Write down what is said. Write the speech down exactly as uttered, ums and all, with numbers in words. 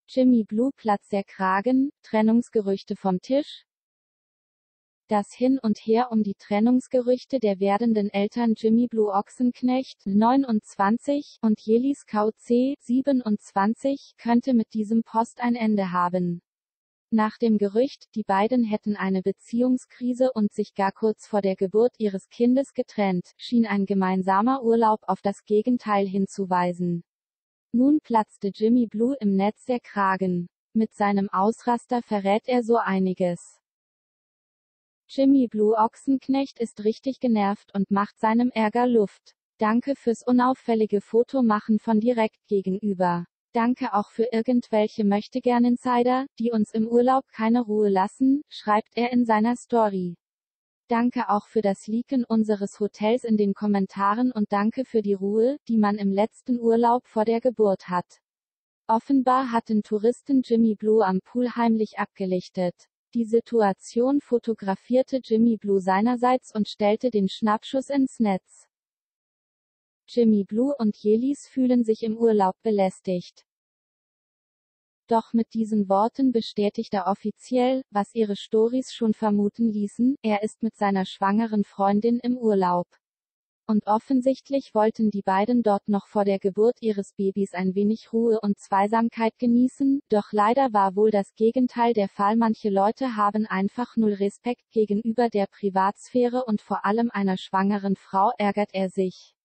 Jimmy Blue platzt der Kragen, Trennungsgerüchte vom Tisch. Das Hin und Her um die Trennungsgerüchte der werdenden Eltern Jimmy Blue Ochsenknecht, neunundzwanzig, und Jelis K C, siebenundzwanzig, könnte mit diesem Post ein Ende haben. Nach dem Gerücht, die beiden hätten eine Beziehungskrise und sich gar kurz vor der Geburt ihres Kindes getrennt, schien ein gemeinsamer Urlaub auf das Gegenteil hinzuweisen. Nun platzte Jimmy Blue im Netz der Kragen. Mit seinem Ausraster verrät er so einiges. Jimmy Blue Ochsenknecht ist richtig genervt und macht seinem Ärger Luft. Danke fürs unauffällige Fotomachen von direkt gegenüber. Danke auch für irgendwelche Möchtegern-Insider, die uns im Urlaub keine Ruhe lassen, schreibt er in seiner Story. Danke auch für das Leaken unseres Hotels in den Kommentaren und danke für die Ruhe, die man im letzten Urlaub vor der Geburt hat. Offenbar hatten Touristen Jimmy Blue am Pool heimlich abgelichtet. Die Situation fotografierte Jimmy Blue seinerseits und stellte den Schnappschuss ins Netz. Jimmy Blue und Jelis fühlen sich im Urlaub belästigt. Doch mit diesen Worten bestätigt er offiziell, was ihre Stories schon vermuten ließen, er ist mit seiner schwangeren Freundin im Urlaub. Und offensichtlich wollten die beiden dort noch vor der Geburt ihres Babys ein wenig Ruhe und Zweisamkeit genießen, doch leider war wohl das Gegenteil der Fall. Manche Leute haben einfach null Respekt gegenüber der Privatsphäre und vor allem einer schwangeren Frau, ärgert er sich.